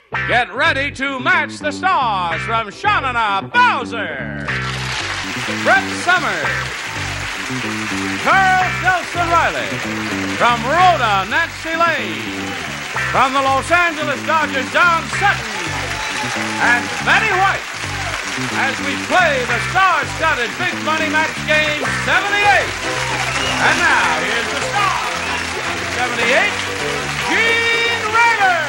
Get ready to match the stars from Shanana Bowser, Brett Summers, Charles Nelson Riley, from Rhoda, Nancy Lane, from the Los Angeles Dodgers, Don Sutton, and Betty White, as we play the star-studded Big Money Match Game 78. And now, here's the star, 78, Gene Rayburn.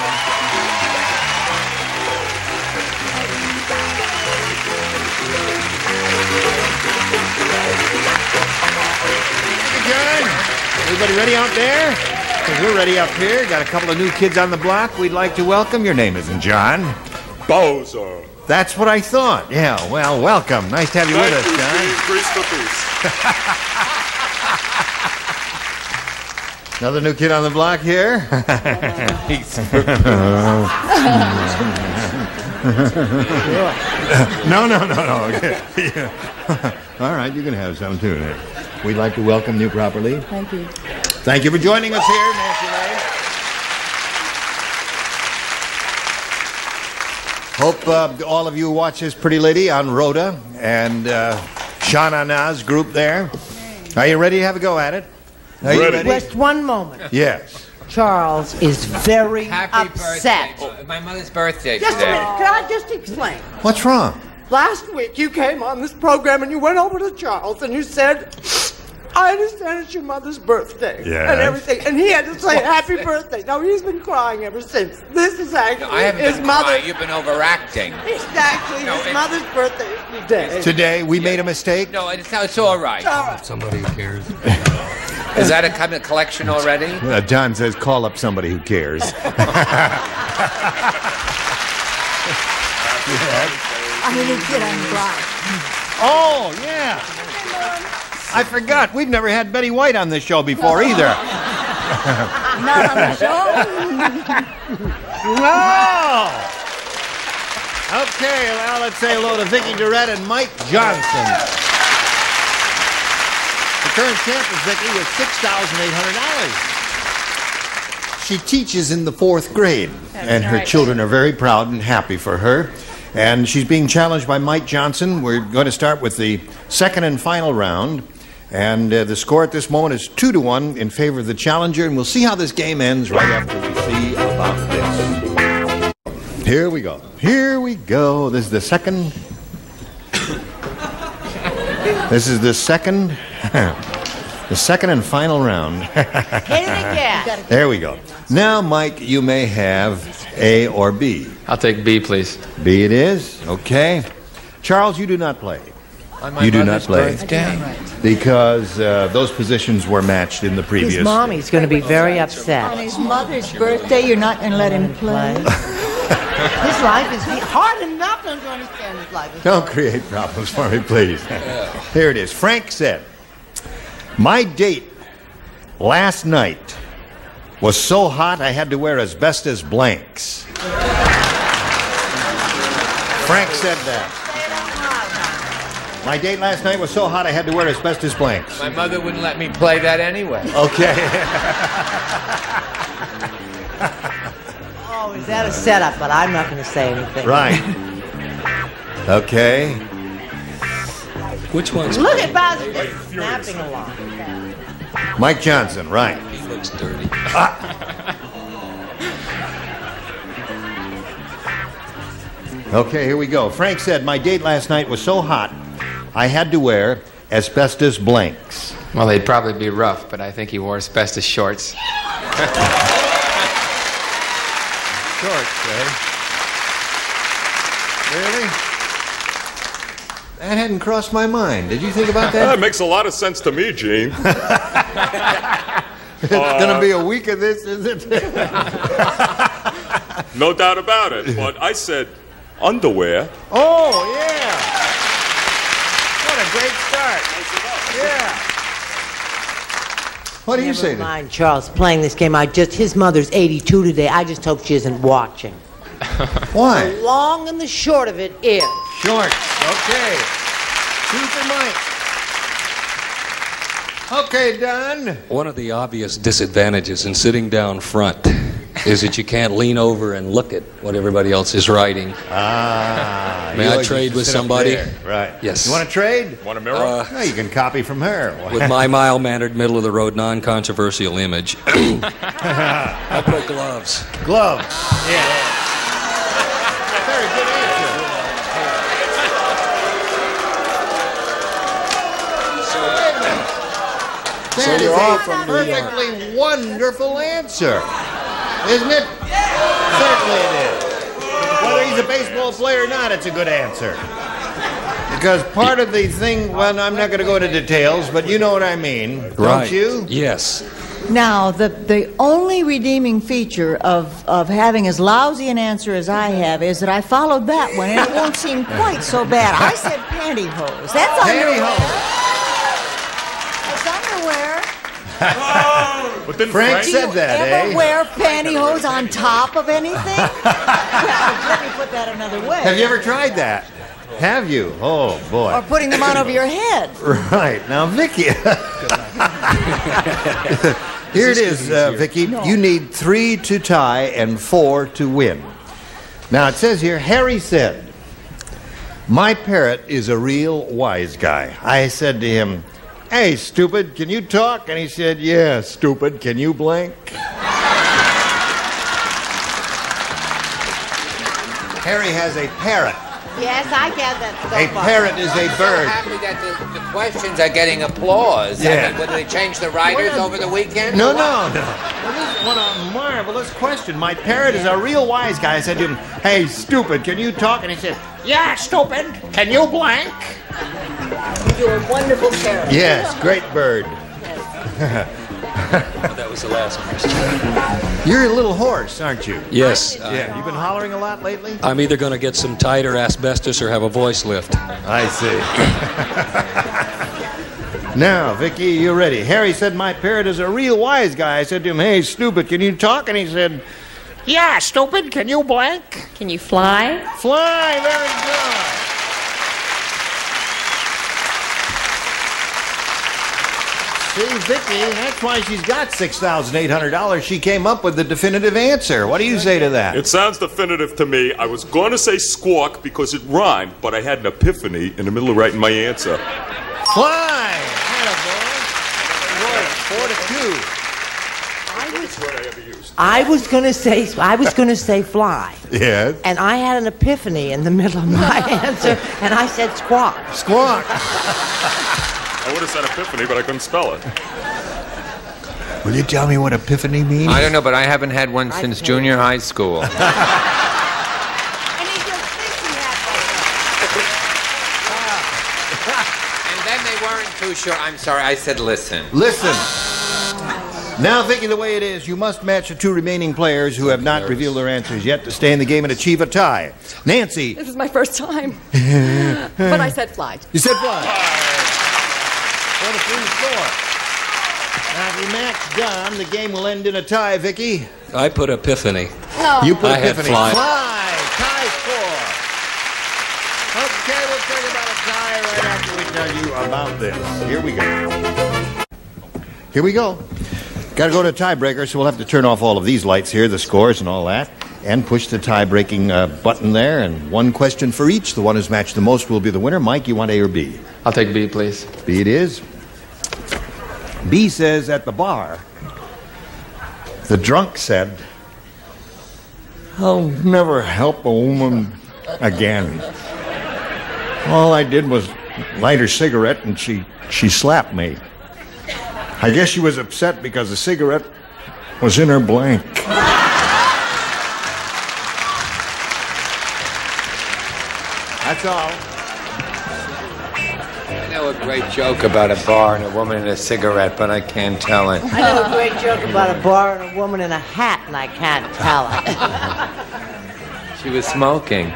Good. Everybody ready out there? We're ready up here. Got a couple of new kids on the block we'd like to welcome. Your name isn't John. Bowser. That's what I thought. Yeah, well, welcome. Nice to have you with us, John. Grease the boost. Another new kid on the block here. No. All right, you can have some too. We'd like to welcome you properly. Thank you. Thank you for joining us here, Nancy Lane. Hope all of you watch this pretty lady on Rhoda and Shanana's group there. Are you ready to have a go at it? Are you ready? Just one moment. Yes. Charles is very upset. Birthday. My mother's birthday Just a today. minute. Can I just explain? What's wrong? Last week you came on this program and you went over to Charles and you said, I understand it's your mother's birthday Yes. and everything. And he had to say happy birthday. Now, he's been crying ever since. This is actually I haven't his been mother's... crying. You've been overacting. It's actually his mother's birthday today. Today we made a mistake. No, it's all right. It's all right. Somebody who cares. Is that a kind of collection already? John says call up somebody who cares. I'm a new kid on the block. Oh, yeah. I forgot. We've never had Betty White on this show before either. Not on the show. No! Okay, well, let's say hello to Vicki Durrett and Mike Johnson. The current champ is Vicki with $6,800. She teaches in the 4th grade, and her children are very proud and happy for her. And she's being challenged by Mike Johnson. We're going to start with the second and final round. And the score at this moment is 2-1 in favor of the challenger. And we'll see how this game ends right after we see about this. Here we go. Here we go. This is the second. This is the second. The second and final round. Hit it again. There we go. Now, Mike, you may have A or B. I'll take B, please. B it is. Okay. Charles, you do not play. You do not play. Because those positions were matched in the previous. His mommy's going to be very upset. On his mother's birthday, you're not going to let him play? His life is hard enough to understand his life. Don't create problems for me, please. Here it is. Frank said, my date last night was so hot I had to wear asbestos blanks. Frank said that. My date last night was so hot I had to wear asbestos blanks. My mother wouldn't let me play that anyway. Okay. Oh, is that a setup? But I'm not going to say anything. Right. Okay. Which one's Look at Bowser just snapping along. Mike Johnson, right. He looks dirty. Okay, here we go. Frank said, my date last night was so hot I had to wear asbestos blanks. Well, they'd probably be rough, but I think he wore asbestos shorts. Shorts, eh? Really? That hadn't crossed my mind. Did you think about that? That makes a lot of sense to me, Gene. It's going to be a week of this, isn't it? No doubt about it. But I said underwear. Oh, yeah. What a great start. Yeah. What do you say? Never mind, Charles, playing this game. His mother's 82 today. I just hope she isn't watching. Why? The long and the short of it is. Shorts. Okay. 2 for Mike. Okay, Don. One of the obvious disadvantages in sitting down front is that you can't lean over and look at what everybody else is writing. May I trade with somebody? Right. Yes. You want to trade? Want a mirror? No, you can copy from her. With my mild-mannered, middle-of-the-road, non-controversial image, I put gloves. Gloves. Yeah. Very good answer. That is a perfectly wonderful answer, isn't it? Certainly it is. Whether he's a baseball player or not, it's a good answer. Because part of the thing, well, I'm not going to go into details, but you know what I mean, don't you? Yes. Now, the only redeeming feature of having as lousy an answer as I have is that I followed that one, and it won't seem quite so bad. I said pantyhose. That's underwear. But then Frank said that, ever wear pantyhose on top of anything? Well, let me put that another way. Have you ever tried that? Have you? Oh, boy. Or putting them on over your head. Right. Now, Vicky. Here it is, Vicky. No. You need 3 to tie and 4 to win. Now, it says here, Harry said, "My parrot is a real wise guy." I said to him, "Hey, stupid, can you talk?" And he said, "Yeah, stupid, can you blank?" Harry has a parrot. Yes, I get that so A far. parrot is a I'm bird. so happy that the questions are getting applause. Yeah. I mean, would they change the writers over the weekend? No, or what? no. Well, this is what a marvelous question. My parrot is a real wise guy. I said to him, "Hey, stupid, can you talk?" And he said, "Yeah, stupid, can you blank?" You do a wonderful parrot. Yes, great bird. That was the last question. You're a little hoarse, aren't you? Yes. Yeah. You've been hollering a lot lately? I'm either going to get some tighter asbestos or have a voice lift. I see. Now, Vicky, you ready? Harry said, "My parrot is a real wise guy." I said to him, "Hey, stupid, can you talk?" And he said, "Yeah, stupid, can you blank?" Can you fly? Fly, very good. See, Vicky, that's why she's got $6,800. She came up with the definitive answer. What do you say to that? It sounds definitive to me. I was going to say squawk because it rhymed, but I had an epiphany in the middle of writing my answer. Fly! Attaboy. Roy, 4-2. I was gonna say fly. Yes. And I had an epiphany in the middle of my answer, and I said squawk. Squawk. I would have said epiphany, but I couldn't spell it. Will you tell me what epiphany means? I don't know, but I haven't had one since junior high school. And he just thinks he had And then they weren't too sure. I'm sorry, I said listen. Listen. Now, Vicky, the way it is, you must match the 2 remaining players who have not revealed their answers yet to stay in the game and achieve a tie. Nancy. This is my first time. But I said fly. You said fly. 4-3 score. Now, if you match John, the game will end in a tie, Vicky. I put epiphany. No. You put I had epiphany. fly. Tie score. Okay, we'll talk about a tie right after we tell you about this. Here we go. Got to go to a tiebreaker, so we'll have to turn off all of these lights here, the scores and all that, and push the tie-breaking button there, and 1 question for each. The one who's matched the most will be the winner. Mike, you want A or B? I'll take B, please. B it is. B says, at the bar, the drunk said, "I'll never help a woman again. All I did was light her cigarette and she slapped me. I guess she was upset because the cigarette was in her blank." That's all. I know a great joke about a bar and a woman and a cigarette, but I can't tell it. I know a great joke about a bar and a woman in a hat, and I can't tell it. She was smoking.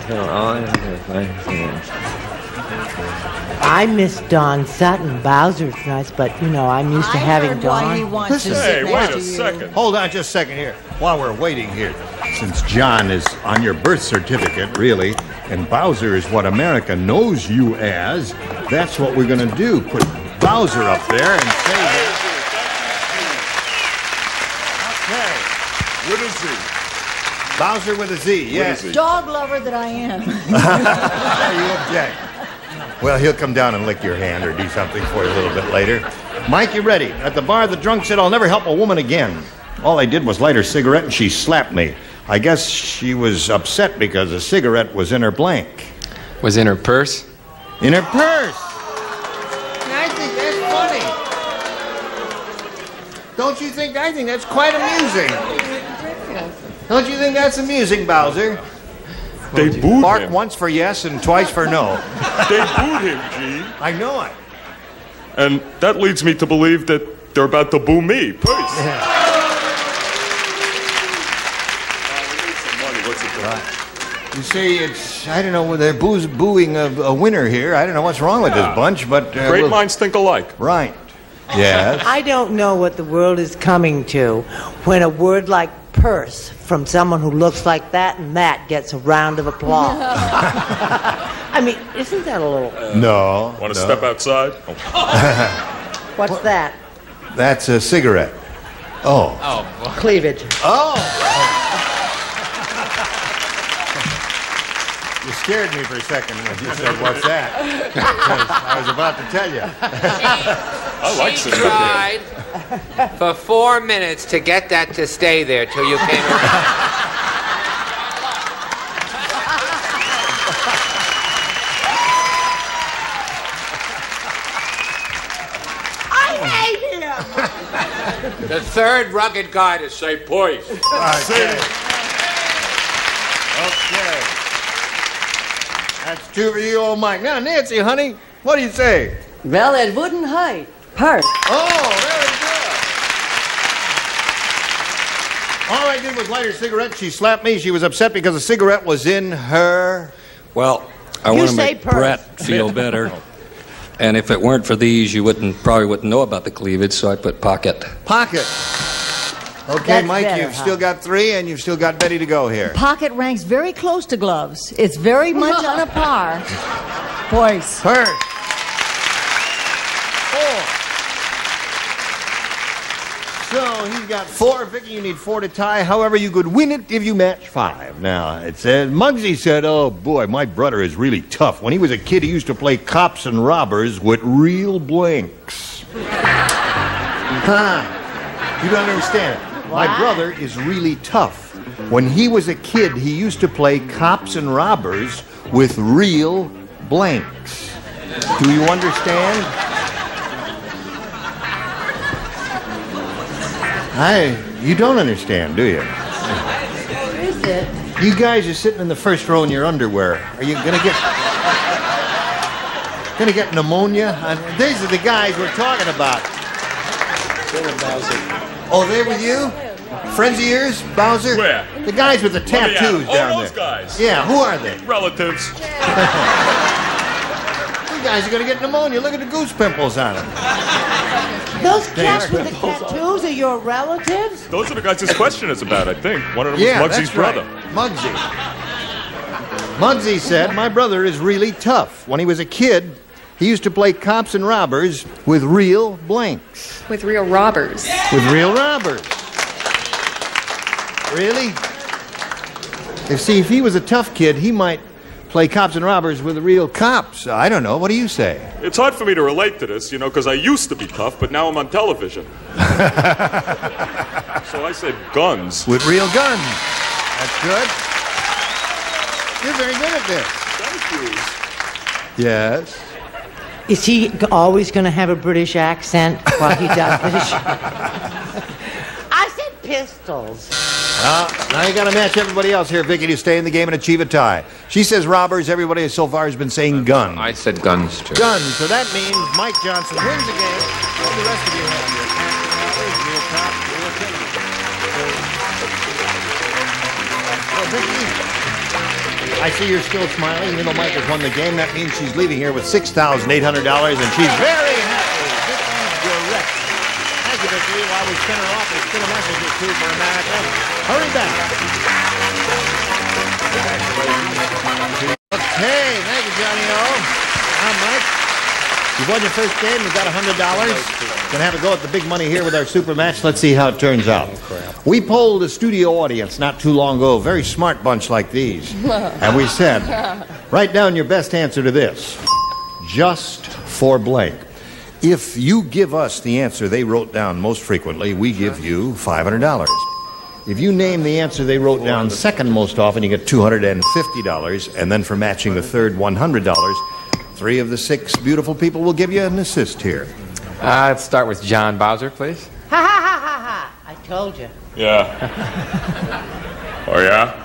I miss Don Sutton. Bowser's nice, but, you know, I'm used to having why he Don. wants to Listen. sit Hey, next wait to a you. second. Hold on just a second here. While we're waiting here, since John is on your birth certificate, really, and Bowser is what America knows you as, that's what we're going to do. Put Bowser up there and say that. Okay. What is he? Bowser with a Z, yes. With a Z. Dog lover that I am. You object. Well, he'll come down and lick your hand or do something for you a little bit later. Mike, you ready? At the bar, the drunk said, "I'll never help a woman again. All I did was light her cigarette and she slapped me. I guess she was upset because the cigarette was in her blank." Was in her purse? In her purse! I think that's funny. Don't you think? I think that's quite amusing. Don't you think that's amusing, Bowser? They booed Bark him. once for yes and twice for no. They booed him, Gene. I know it. And that leads me to believe that they're about to boo me. Please. You see, it's, I don't know, they're booing a winner here. I don't know what's wrong with this bunch, but... Great minds think alike. Right. Yes. I don't know what the world is coming to when a word like purse from someone who looks like that and that gets a round of applause. I mean, isn't that a little... No. Want to step outside? Oh. What's that? That's a cigarette. Oh. Cleavage. Oh! You scared me for a second when you said, "What's that?" Because I was about to tell you. I like She cigarette. tried for 4 minutes to get that to stay there till you came around. I hate him! The third rugged guy to say poise. Okay. Okay. That's two for you, old Mike. Now, Nancy, honey, what do you say? Well, it wouldn't hurt. Hurt. Oh, very good. All I did was light her cigarette. She slapped me. She was upset because the cigarette was in her... Well, I You want to say make purse. Brett feel better. And if it weren't for these, you probably wouldn't know about the cleavage, so I put pocket. Pocket. Okay, That's Mike, better, you've huh? still got 3, and you've still got Betty to go here. Pocket ranks very close to gloves. It's very much on a par. Boys. Purse. 4. So he's got 4. Vicky, you need 4 to tie. However, you could win it if you match 5. Now, it said, Muggsy said, "Oh, boy, my brother is really tough. When he was a kid, he used to play cops and robbers with real blanks." Huh. You don't understand it. My brother is really tough. When he was a kid, he used to play cops and robbers with real blanks. Do you understand? You don't understand, do you? Where is it? You guys are sitting in the first row in your underwear. Are you gonna get pneumonia? These are the guys we're talking about. Oh, they with you? Friends of yours, Bowser? Where? The guys with the tattoos Oh, down those there. guys. Yeah, who are they? Relatives. You guys are gonna get pneumonia. Look at the goose pimples on them. Those cats with the tattoos are your relatives? Those are the guys this question is about, I think. One of them Yeah, was Muggsy's that's right. brother. Muggsy. Muggsy said, "My brother is really tough. When he was a kid, he used to play cops and robbers with real blanks." With real robbers. With real robbers. Really? If he was a tough kid, he might play cops and robbers with the real cops. I don't know. What do you say? It's hard for me to relate to this, because I used to be tough, but now I'm on television. So I said guns. With real guns. That's good. You're very good at this. Thank you. Yes. Is he always going to have a British accent while he does this? I said pistols. Now you got to match everybody else here, Vicky, to stay in the game and achieve a tie. She says robbers. Everybody so far has been saying guns. I said guns, too. Guns. So that means Mike Johnson wins the game. All the rest of you have your robbers, real cops, real criminals. Well, Vicky, I see you're still smiling, even though Mike has won the game. That means she's leaving here with $6,800, and she's very happy. Vicky's direct. Thank you, Vicky. While we spin her off, we spin a message or two for America. Hurry back. Okay, thank you, Johnny O. I'm Mike. You've won your first game. You've got $100. Gonna have a go at the big money here with our super match. Let's see how it turns out. We polled a studio audience not too long ago, a very smart bunch like these. And we said, write down your best answer to this. Just for blank. If you give us the answer they wrote down most frequently, we give you $500. If you name the answer they wrote down second most often, you get $250. And then for matching the third, $100. 3 of the 6 beautiful people will give you an assist here. Let's start with John Bowser, please. Ha ha ha ha ha! I told you. Yeah. Oh, yeah?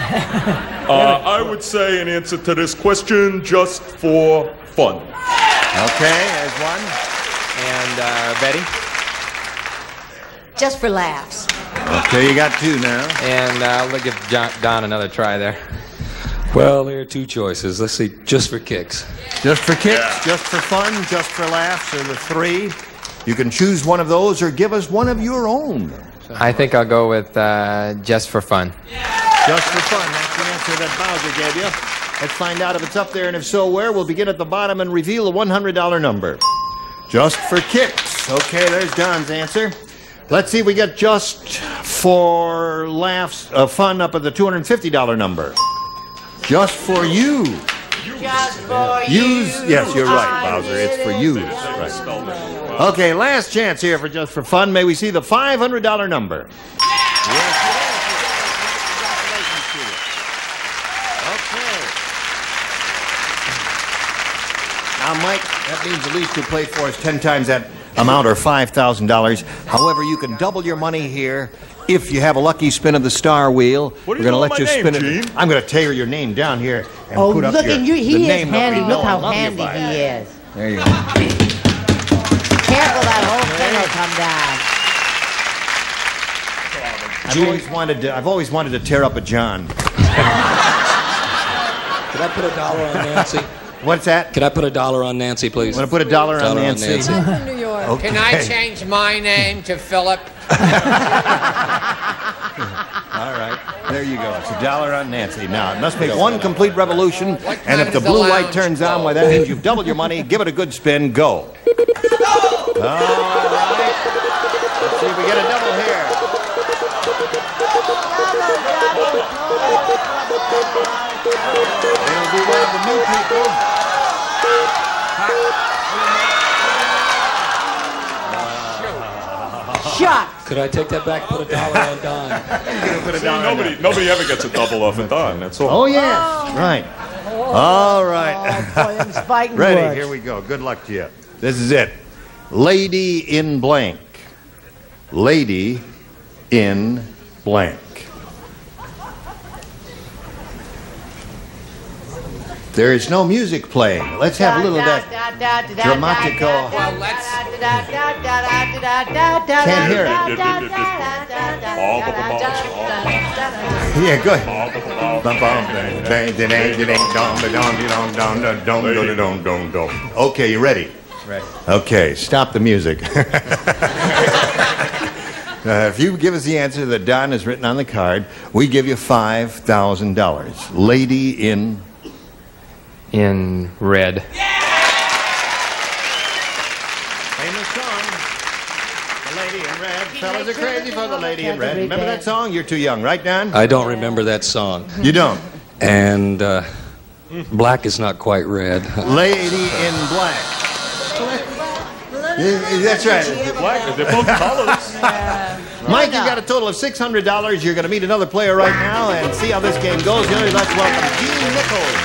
I would say an answer to this question, just for fun. Okay, there's one. And Betty. Just for laughs. Okay, you got 2 now. And I'll give Don another try there. Well, there are 2 choices. Let's see, just for kicks. Just for kicks, just for fun, just for laughs are the 3. You can choose one of those or give us one of your own. I think I'll go with just for fun. Just for fun. That's the answer that Bowser gave you. Let's find out if it's up there, and if so, where. We'll begin at the bottom and reveal the $100 number. Just for kicks. Okay, there's Don's answer. Let's see if we get just for laughs, fun up at the $250 number. Just for you. Just for Use. Yes, you're right, Bowser. It's for use. Right. Okay, last chance here for just for fun. May we see the $500 number? Now, Mike, that means at least you'll play for us 10 times that amount, or $5,000. However, you can double your money here if you have a lucky spin of the star wheel. What We're going to let you spin Gene? it. I'm going to tear your name down here and Oh, put up look your, at you. the He is name that handy. we know Look how and love you handy by. he is. There you go. Careful, that whole thing will come down. I've always wanted to tear up a John. Could I put $1 on Nancy? What's that? Could I put $1 on Nancy, please? Want to put $1 on Nancy? From New York. Okay. Can I change my name to Philip? All right. There you go. It's $1 on Nancy. Now, it must make one complete revolution, and if the is the blue light lounge turns on, well, that means you've doubled your money. Give it a good spin. Go. All right. Let's see if we get a double here. It'll be one of the new people. Shut. Could I take that back? Put $1 on Don. Nobody ever gets a double off a Don, that's all. Oh, yes. Right. All right. Oh, boy, them's fighting Ready, words. here we go. Good luck to you. This is it. Lady in blank. Lady in blank. There is no music playing. Let's have a little of that dramatico. Well, let's... Can't hear it. Yeah, go ahead. Okay, you ready? Right. Okay, stop the music. If you give us the answer that Don has written on the card, we give you $5,000. Lady in red. famous song. The Lady in Red. Fellas are crazy for the Lady in Red. Remember that song? You're too young, right, Don? I don't remember that song. You don't? And black is not quite red. Lady in Black. That's right. Black, they're both colors. Mike, you got a total of $600. You're going to meet another player right now and see how this game goes. You know, let's welcome Gene Nichols.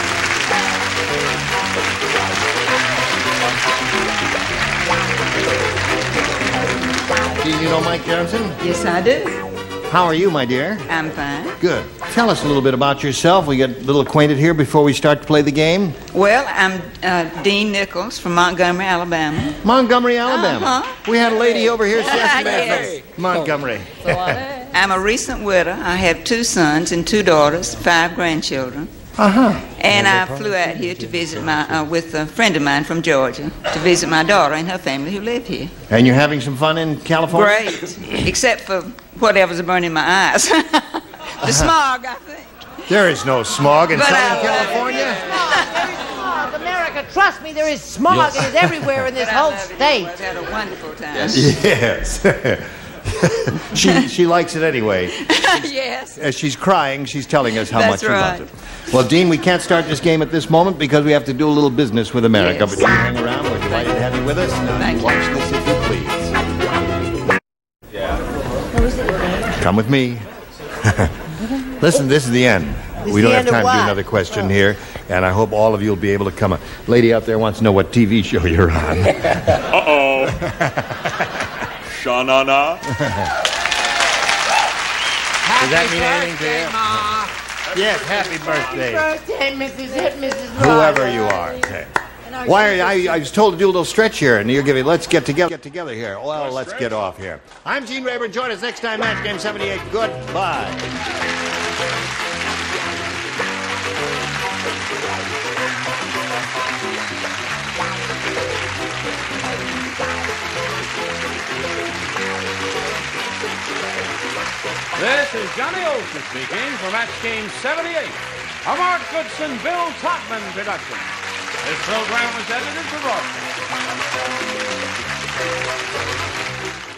Gene, you know Mike Johnson? Yes, I do. How are you, my dear? I'm fine. Good. Tell us a little bit about yourself. We get a little acquainted here before we start to play the game. Well, I'm Dean Nichols from Montgomery, Alabama. Montgomery, Alabama. Uh-huh. We had a lady over here. Yes. Montgomery. I'm a recent widow. I have 2 sons and 2 daughters, 5 grandchildren. Uh-huh. And I flew out here to visit with a friend of mine from Georgia, to visit my daughter and her family who live here. And you're having some fun in California? Great, except for whatever's burning my eyes. The smog, I think. There is no smog in But, Southern California. America America. Trust me, there is smog. It is everywhere in this whole state. I've had a wonderful time. Yes. she likes it anyway. Yes. As she's crying, she's telling us how That's much right. she loves it. Well, Dean, we can't start this game at this moment because we have to do a little business with America. Yes. But you hang around. We're delighted to have you with us. Now, Thank you. watch this if you please. Come with me. Listen, this is the end. We don't have time to do another question here, and I hope all of you will be able to come. Lady out there wants to know what TV show you're on. Uh-oh. Sha-na-na. Does that mean anything to you? Ma. Yes, happy birthday. Birthday, Mrs. Whoever you are. Okay. Why are you, I was told to do a little stretch here, and you're giving, let's get together here. Well, let's get off here. I'm Gene Rayburn. Join us next time, Match Game 78. Goodbye. This is Johnny Olson speaking for Match Game 78, a Mark Goodson, Bill Todman production. This program was edited for broadcast.